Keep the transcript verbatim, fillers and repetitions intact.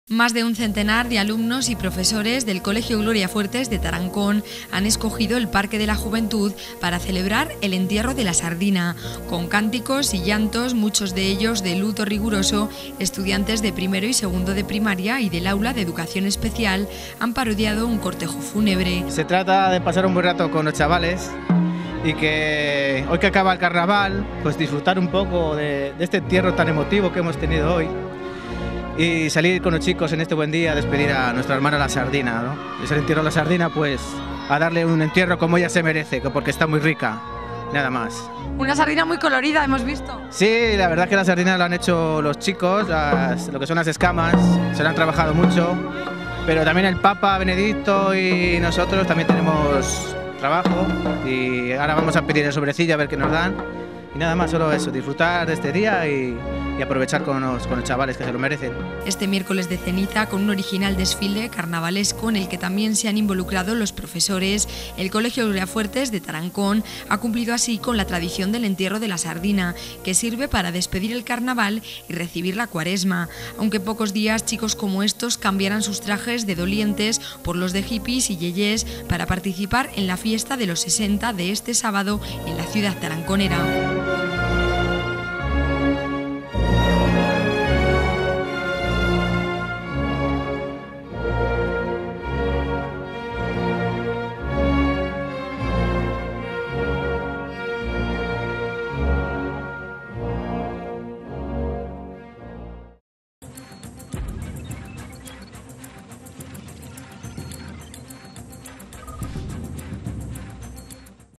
Más de un centenar de alumnos y profesores del Colegio Gloria Fuertes de Tarancón han escogido el Parque de la Juventud para celebrar el entierro de la sardina. Con cánticos y llantos, muchos de ellos de luto riguroso, estudiantes de primero y segundo de primaria y del aula de educación especial han parodiado un cortejo fúnebre. Se trata de pasar un buen rato con los chavales y que hoy que acaba el carnaval, pues disfrutar un poco de, de este entierro tan emotivo que hemos tenido hoy. Y salir con los chicos en este buen día a despedir a nuestra hermana la sardina, ¿no? Es el entierro de la sardina, pues a darle un entierro como ella se merece, porque está muy rica, nada más. Una sardina muy colorida, hemos visto. Sí, la verdad es que la sardina la han hecho los chicos, las, lo que son las escamas, se la han trabajado mucho, pero también el Papa Benedicto y nosotros también tenemos trabajo y ahora vamos a pedir el sobrecillo a ver qué nos dan. Y nada más, solo eso, disfrutar de este día y, y aprovechar con los, con los chavales que se lo merecen. Este miércoles de ceniza, con un original desfile carnavalesco en el que también se han involucrado los profesores, el Colegio Gloria Fuertes de Tarancón ha cumplido así con la tradición del entierro de la sardina, que sirve para despedir el carnaval y recibir la cuaresma. Aunque pocos días chicos como estos cambiarán sus trajes de dolientes por los de hippies y yeyés para participar en la fiesta de los sesenta de este sábado en la ciudad taranconera.